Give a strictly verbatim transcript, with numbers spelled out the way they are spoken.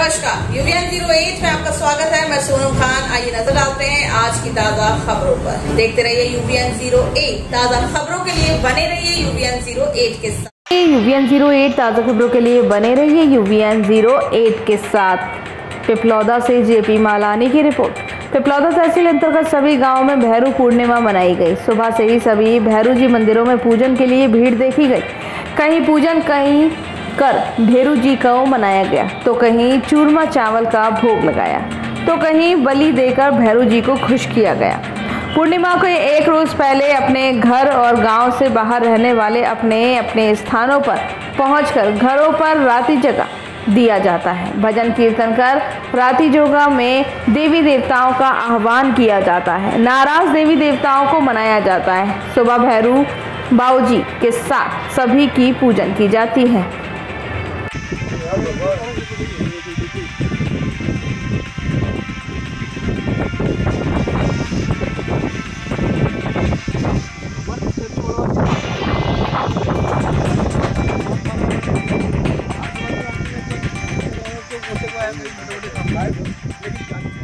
नमस्कार, UVN zero eight में आपका स्वागत है। मैं सोनम खान। आइए नजर डालते हैं आज की ताजा खबरों पर। देखते रहिए यूवीएन जीरो एट। ताजा खबरों के लिए बने रहिए यूवीएन जीरो एट के साथ। यूवीएन जीरो एट ताजा खबरों के लिए बने रहिए यूवीएन जीरो एट के साथ। पिपलौदा से जेपी मालानी की रिपोर्ट। पिपलौदा तहसील अंतर्गत सभी गांवों में भैरू पूर्णिमा मनाई गई। सुबह से ही सभी भैरू जी मंदिरों में पूजन के लिए भीड़ देखी गई। कहीं पूजन कहीं कर भैरू जी को मनाया गया, तो कहीं चूरमा चावल का भोग लगाया, तो कहीं बलि देकर भैरू जी को खुश किया गया। पूर्णिमा को एक रोज पहले अपने घर और गांव से बाहर रहने वाले अपने अपने स्थानों पर पहुंचकर घरों पर राति जगा दिया जाता है। भजन कीर्तन कर राति जोगा में देवी देवताओं का आह्वान किया जाता है। नाराज देवी देवताओं को मनाया जाता है। सुबह भैरू बाऊजी के साथ सभी की पूजन की जाती है। लेकिन